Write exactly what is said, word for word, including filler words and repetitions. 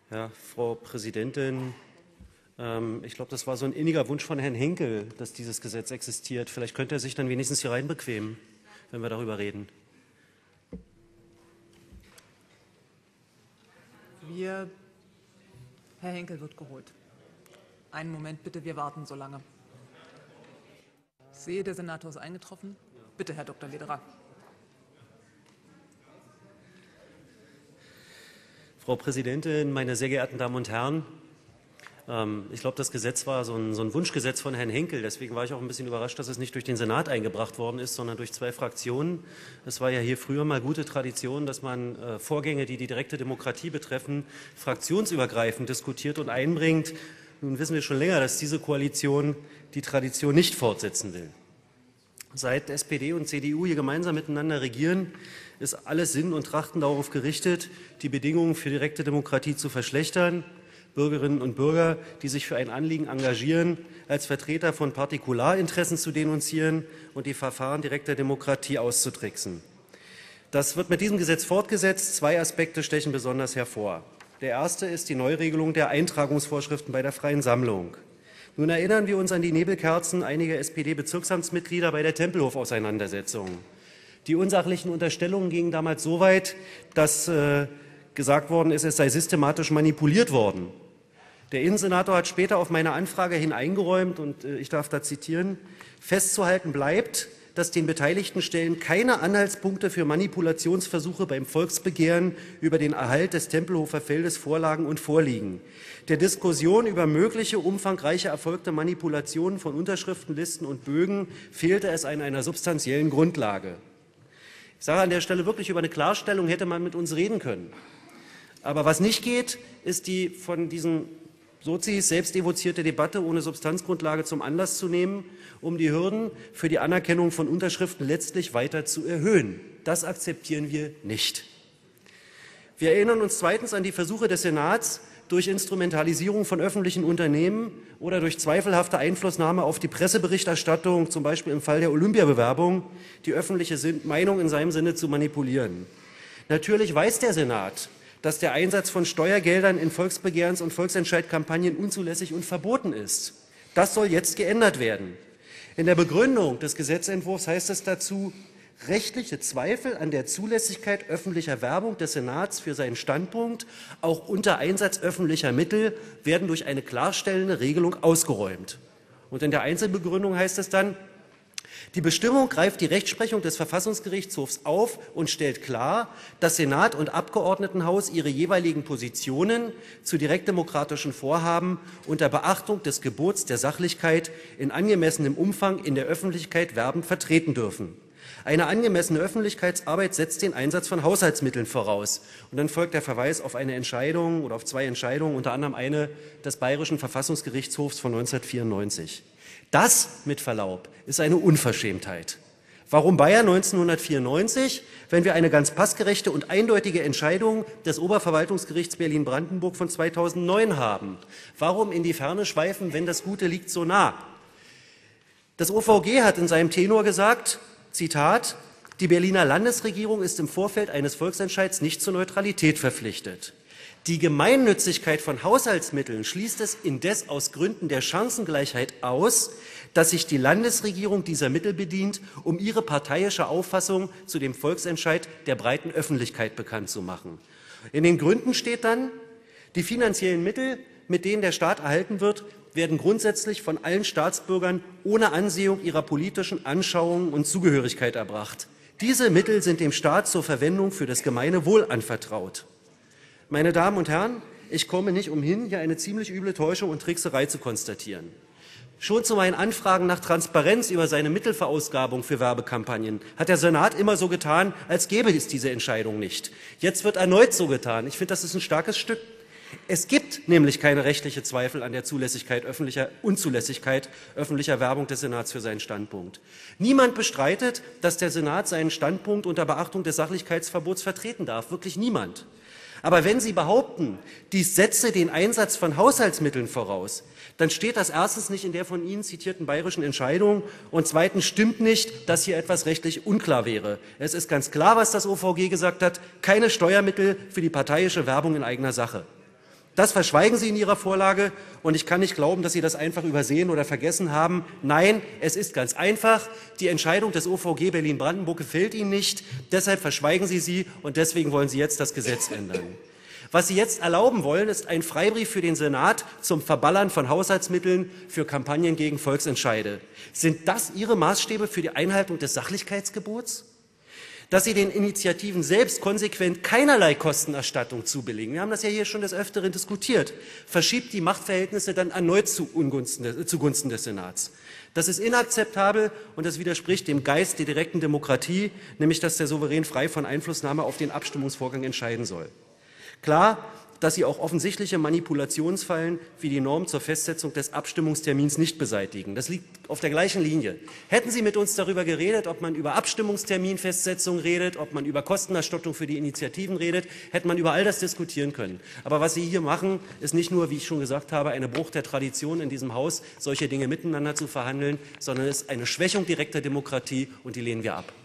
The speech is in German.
Ja, Frau Präsidentin, ähm, ich glaube, das war so ein inniger Wunsch von Herrn Henkel, dass dieses Gesetz existiert. Vielleicht könnte er sich dann wenigstens hier rein bequemen, wenn wir darüber reden. Wir, Herr Henkel wird geholt. Einen Moment bitte, wir warten so lange. Ich sehe, der Senator ist eingetroffen. Bitte, Herr Doktor Lederer. Frau Präsidentin, meine sehr geehrten Damen und Herren, ähm, ich glaube, das Gesetz war so ein, so ein Wunschgesetz von Herrn Henkel. Deswegen war ich auch ein bisschen überrascht, dass es nicht durch den Senat eingebracht worden ist, sondern durch zwei Fraktionen. Es war ja hier früher mal gute Tradition, dass man äh, Vorgänge, die die direkte Demokratie betreffen, fraktionsübergreifend diskutiert und einbringt. Nun wissen wir schon länger, dass diese Koalition die Tradition nicht fortsetzen will. Seit S P D und C D U hier gemeinsam miteinander regieren, ist alles Sinn und Trachten darauf gerichtet, die Bedingungen für direkte Demokratie zu verschlechtern, Bürgerinnen und Bürger, die sich für ein Anliegen engagieren, als Vertreter von Partikularinteressen zu denunzieren und die Verfahren direkter Demokratie auszutricksen. Das wird mit diesem Gesetz fortgesetzt. Zwei Aspekte stechen besonders hervor. Der erste ist die Neuregelung der Eintragungsvorschriften bei der freien Sammlung. Nun erinnern wir uns an die Nebelkerzen einiger S P D-Bezirksamtsmitglieder bei der Tempelhof-Auseinandersetzung. Die unsachlichen Unterstellungen gingen damals so weit, dass äh, gesagt worden ist, es sei systematisch manipuliert worden. Der Innensenator hat später auf meine Anfrage hin eingeräumt, und äh, ich darf da zitieren: Festzuhalten bleibt, dass den beteiligten Stellen keine Anhaltspunkte für Manipulationsversuche beim Volksbegehren über den Erhalt des Tempelhofer Feldes vorlagen und vorliegen. Der Diskussion über mögliche umfangreiche erfolgte Manipulationen von Unterschriftenlisten und Bögen fehlte es an einer substanziellen Grundlage. Ich sage an der Stelle wirklich, über eine Klarstellung hätte man mit uns reden können. Aber was nicht geht, ist die von diesen Sozis selbst evozierte Debatte ohne Substanzgrundlage zum Anlass zu nehmen, um die Hürden für die Anerkennung von Unterschriften letztlich weiter zu erhöhen. Das akzeptieren wir nicht. Wir erinnern uns zweitens an die Versuche des Senats, durch Instrumentalisierung von öffentlichen Unternehmen oder durch zweifelhafte Einflussnahme auf die Presseberichterstattung, zum Beispiel im Fall der Olympiabewerbung, die öffentliche Meinung in seinem Sinne zu manipulieren. Natürlich weiß der Senat, dass der Einsatz von Steuergeldern in Volksbegehrens- und Volksentscheidkampagnen unzulässig und verboten ist. Das soll jetzt geändert werden. In der Begründung des Gesetzentwurfs heißt es dazu: Rechtliche Zweifel an der Zulässigkeit öffentlicher Werbung des Senats für seinen Standpunkt, auch unter Einsatz öffentlicher Mittel, werden durch eine klarstellende Regelung ausgeräumt. Und in der Einzelbegründung heißt es dann: Die Bestimmung greift die Rechtsprechung des Verfassungsgerichtshofs auf und stellt klar, dass Senat und Abgeordnetenhaus ihre jeweiligen Positionen zu direktdemokratischen Vorhaben unter Beachtung des Gebots der Sachlichkeit in angemessenem Umfang in der Öffentlichkeit werbend vertreten dürfen. Eine angemessene Öffentlichkeitsarbeit setzt den Einsatz von Haushaltsmitteln voraus. Und dann folgt der Verweis auf eine Entscheidung oder auf zwei Entscheidungen, unter anderem eine des Bayerischen Verfassungsgerichtshofs von neunzehnhundertvierundneunzig. Das, mit Verlaub, ist eine Unverschämtheit. Warum Bayern neunzehnhundertvierundneunzig, wenn wir eine ganz passgerechte und eindeutige Entscheidung des Oberverwaltungsgerichts Berlin-Brandenburg von zweitausendneun haben? Warum in die Ferne schweifen, wenn das Gute liegt so nah? Das O V G hat in seinem Tenor gesagt, Zitat: Die Berliner Landesregierung ist im Vorfeld eines Volksentscheids nicht zur Neutralität verpflichtet. Die Gemeinnützigkeit von Haushaltsmitteln schließt es indes aus Gründen der Chancengleichheit aus, dass sich die Landesregierung dieser Mittel bedient, um ihre parteiische Auffassung zu dem Volksentscheid der breiten Öffentlichkeit bekannt zu machen. In den Gründen steht dann: Die finanziellen Mittel, mit denen der Staat erhalten wird, werden grundsätzlich von allen Staatsbürgern ohne Ansehung ihrer politischen Anschauungen und Zugehörigkeit erbracht. Diese Mittel sind dem Staat zur Verwendung für das gemeine Wohl anvertraut. Meine Damen und Herren, ich komme nicht umhin, hier eine ziemlich üble Täuschung und Trickserei zu konstatieren. Schon zu meinen Anfragen nach Transparenz über seine Mittelverausgabung für Werbekampagnen hat der Senat immer so getan, als gäbe es diese Entscheidung nicht. Jetzt wird erneut so getan. Ich finde, das ist ein starkes Stück. Es gibt nämlich keine rechtliche Zweifel an der Zulässigkeit öffentlicher, Unzulässigkeit öffentlicher Werbung des Senats für seinen Standpunkt. Niemand bestreitet, dass der Senat seinen Standpunkt unter Beachtung des Sachlichkeitsverbots vertreten darf. Wirklich niemand. Aber wenn Sie behaupten, dies setze den Einsatz von Haushaltsmitteln voraus, dann steht das erstens nicht in der von Ihnen zitierten bayerischen Entscheidung und zweitens stimmt nicht, dass hier etwas rechtlich unklar wäre. Es ist ganz klar, was das O V G gesagt hat: Keine Steuermittel für die parteiische Werbung in eigener Sache. Das verschweigen Sie in Ihrer Vorlage, und ich kann nicht glauben, dass Sie das einfach übersehen oder vergessen haben. Nein, es ist ganz einfach. Die Entscheidung des O V G Berlin-Brandenburg gefällt Ihnen nicht. Deshalb verschweigen Sie sie, und deswegen wollen Sie jetzt das Gesetz ändern. Was Sie jetzt erlauben wollen, ist ein Freibrief für den Senat zum Verballern von Haushaltsmitteln für Kampagnen gegen Volksentscheide. Sind das Ihre Maßstäbe für die Einhaltung des Sachlichkeitsgebots? Dass Sie den Initiativen selbst konsequent keinerlei Kostenerstattung zubilligen, wir haben das ja hier schon des Öfteren diskutiert, verschiebt die Machtverhältnisse dann erneut zu Ungunsten des, zugunsten des Senats. Das ist inakzeptabel, und das widerspricht dem Geist der direkten Demokratie, nämlich dass der Souverän frei von Einflussnahme auf den Abstimmungsvorgang entscheiden soll. Klar, dass Sie auch offensichtliche Manipulationsfallen wie die Norm zur Festsetzung des Abstimmungstermins nicht beseitigen. Das liegt auf der gleichen Linie. Hätten Sie mit uns darüber geredet, ob man über Abstimmungsterminfestsetzung redet, ob man über Kostenerstattung für die Initiativen redet, hätte man über all das diskutieren können. Aber was Sie hier machen, ist nicht nur, wie ich schon gesagt habe, ein Bruch der Tradition in diesem Haus, solche Dinge miteinander zu verhandeln, sondern es ist eine Schwächung direkter Demokratie, und die lehnen wir ab.